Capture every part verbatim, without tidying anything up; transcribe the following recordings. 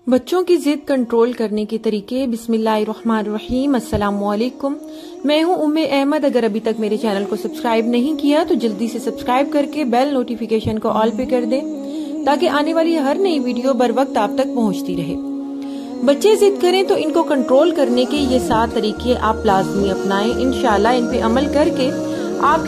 बच्चों की जिद कंट्रोल करने के तरीके। बिस्मिल्लाहिर्रहमानिर्रहीम। अस्सलाम वालेकुम। मैं हूं उम्मे अहमद। अगर अभी तक मेरे चैनल को सब्सक्राइब नहीं किया तो जल्दी से सब्सक्राइब करके बेल नोटिफिकेशन को ऑल पे कर दें ताकि आने वाली हर नई वीडियो बर वक्त आप तक पहुंचती रहे। बच्चे जिद करें तो इनको कंट्रोल करने के ये सात तरीके आप लाजमी अपनाएं। इंशाल्लाह इन पे अमल करके आपकी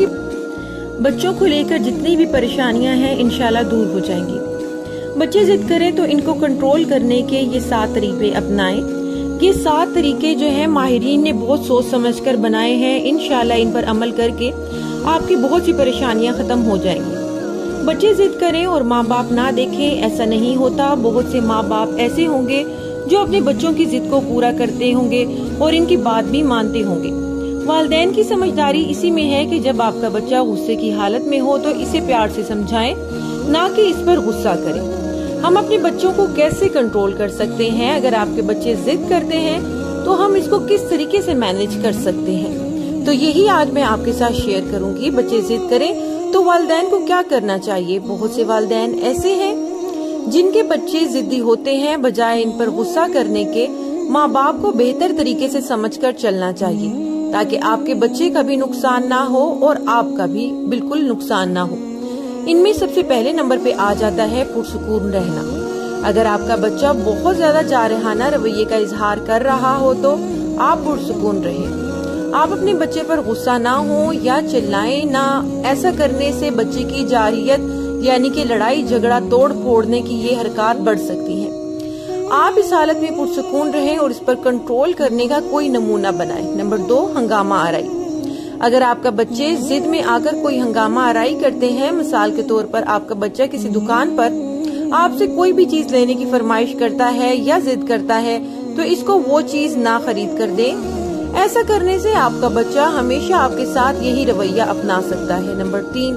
बच्चों को लेकर जितनी भी परेशानियां हैं इंशाल्लाह दूर हो जाएंगी। बच्चे जिद करें तो इनको कंट्रोल करने के ये सात तरीके अपनाएं। ये सात तरीके जो हैं माहिरीन ने बहुत सोच समझकर बनाए हैं। इंशाल्लाह इन पर अमल करके आपकी बहुत सी परेशानियां खत्म हो जाएंगी। बच्चे जिद करें और माँ बाप ना देखें, ऐसा नहीं होता। बहुत से माँ बाप ऐसे होंगे जो अपने बच्चों की जिद को पूरा करते होंगे और इनकी बात भी मानते होंगे। वालिदैन की समझदारी इसी में है कि जब आपका बच्चा गुस्से की हालत में हो तो इसे प्यार से समझाएं, ना कि इस पर गुस्सा करें। हम अपने बच्चों को कैसे कंट्रोल कर सकते हैं? अगर आपके बच्चे जिद करते हैं तो हम इसको किस तरीके से मैनेज कर सकते हैं, तो यही आज मैं आपके साथ शेयर करूंगी। बच्चे जिद करें तो वालिदैन को क्या करना चाहिए। बहुत से वालिदैन ऐसे हैं जिनके बच्चे जिद्दी होते हैं। बजाय इन पर गुस्सा करने के माँ बाप को बेहतर तरीके से समझकर चलना चाहिए ताकि आपके बच्चे का भी नुकसान ना हो और आपका भी बिल्कुल नुकसान ना हो। इनमें सबसे पहले नंबर पे आ जाता है पुरसुकून रहना। अगर आपका बच्चा बहुत ज्यादा जारहाना रवैये का इजहार कर रहा हो तो आप पुरसुकून रहें। आप अपने बच्चे पर गुस्सा ना हो या चिल्लाएं ना। ऐसा करने से बच्चे की जारियत यानी कि लड़ाई झगड़ा तोड़ फोड़ने की ये हरकत बढ़ सकती है। आप इस हालत में पुरसुकून रहें और इस पर कंट्रोल करने का कोई नमूना बनाएं। नंबर दो, हंगामा आराई। अगर आपका बच्चे जिद में आकर कोई हंगामा आराई करते हैं, मिसाल के तौर पर आपका बच्चा किसी दुकान पर आपसे कोई भी चीज लेने की फरमाइश करता है या जिद करता है तो इसको वो चीज ना खरीद कर दें। ऐसा करने से आपका बच्चा हमेशा आपके साथ यही रवैया अपना सकता है। नंबर तीन,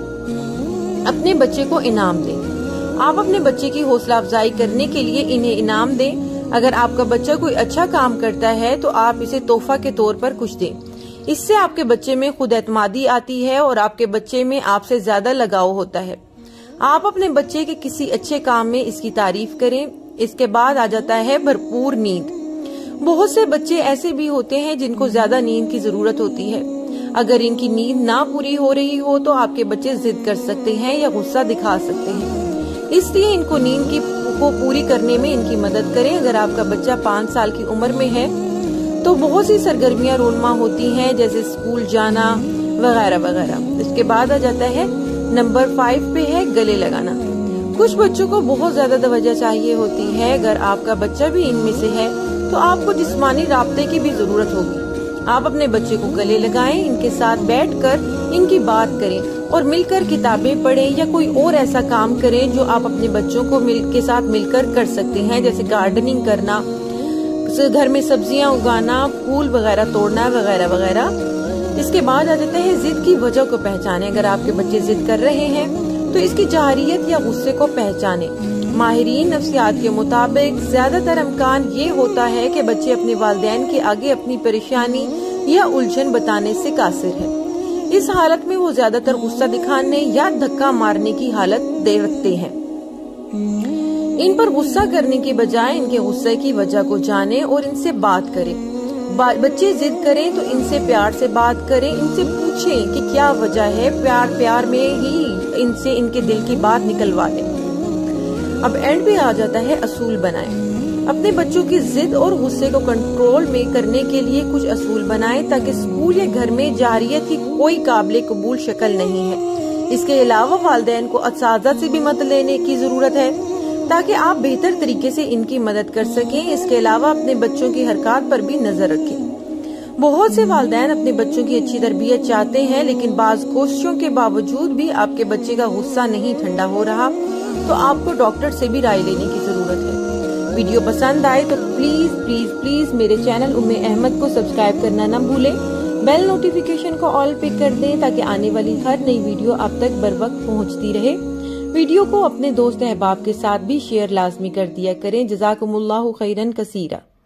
अपने बच्चे को इनाम दें। आप अपने बच्चे की हौसला अफजाई करने के लिए इन्हें इनाम दें। अगर आपका बच्चा कोई अच्छा काम करता है तो आप इसे तोहफा के तौर पर कुछ दें। इससे आपके बच्चे में खुद एतमादी आती है और आपके बच्चे में आपसे ज्यादा लगाव होता है। आप अपने बच्चे के किसी अच्छे काम में इसकी तारीफ करें। इसके बाद आ जाता है भरपूर नींद। बहुत से बच्चे ऐसे भी होते हैं जिनको ज्यादा नींद की जरूरत होती है। अगर इनकी नींद ना पूरी हो रही हो तो आपके बच्चे जिद कर सकते हैं या गुस्सा दिखा सकते हैं। इसलिए इनको नींद की को पूरी करने में इनकी मदद करें। अगर आपका बच्चा पाँच साल की उम्र में है तो बहुत सी सरगर्मियां रोनमा होती हैं जैसे स्कूल जाना वगैरह वगैरह। इसके बाद आ जाता है नंबर फाइव पे है गले लगाना। कुछ बच्चों को बहुत ज्यादा तवज्जो चाहिए होती है। अगर आपका बच्चा भी इनमें से है तो आपको जिस्मानी राब्ते की भी जरूरत होगी। आप अपने बच्चे को गले लगाएं, इनके साथ बैठकर इनकी बात करें और मिलकर किताबें पढ़ें या कोई और ऐसा काम करें जो आप अपने बच्चों को मिल के साथ मिलकर कर सकते हैं, जैसे गार्डनिंग करना, घर में सब्जियां उगाना, फूल वगैरह तोड़ना वगैरह वगैरह। इसके बाद आ जाता है जिद की वजह को पहचाने। अगर आपके बच्चे जिद कर रहे हैं तो इसकी जारियत या गुस्से को पहचाने। माहिरीन नफ्सियात के मुताबिक ज्यादातर इम्कान ये होता है कि बच्चे अपने वालिदैन के आगे अपनी परेशानी या उलझन बताने से कासिर है। इस हालत में वो ज्यादातर गुस्सा दिखाने या धक्का मारने की हालत दे रखते हैं। इन पर गुस्सा करने की बजाय इनके गुस्से की वजह को जाने और इनसे बात करें। बच्चे जिद करें तो इनसे प्यार से बात करें, इनसे पूछें कि क्या वजह है। प्यार प्यार में ही इनसे इनके दिल की बात निकलवा लें। अब एंड पे आ जाता है असूल बनाएं। अपने बच्चों की जिद और गुस्से को कंट्रोल में करने के लिए कुछ असूल बनाएं ताकि स्कूल या घर में जारियत की कोई काबिल कबूल शक्ल नहीं है। इसके अलावा वालिदैन को असातिज़ा से भी मदद लेने की जरूरत है ताकि आप बेहतर तरीके से इनकी मदद कर सकें। इसके अलावा अपने बच्चों की हरकत पर भी नजर रखें। बहुत से वालिदैन अपने बच्चों की अच्छी तरबियत चाहते हैं लेकिन बाज कोशिशों के बावजूद भी आपके बच्चे का गुस्सा नहीं ठंडा हो रहा तो आपको डॉक्टर से भी राय लेने की जरूरत है। वीडियो पसंद आए तो प्लीज प्लीज प्लीज मेरे चैनल उम्मे अहमद को सब्सक्राइब करना न भूलें। बेल नोटिफिकेशन को ऑल पे कर दें ताकि आने वाली हर नई वीडियो आप तक बर वक्त पहुँचती रहे। वीडियो को अपने दोस्त अहबाब के साथ भी शेयर लाजमी कर दिया करें। जज़ाकुमुल्लाहु खैरन कसीरा।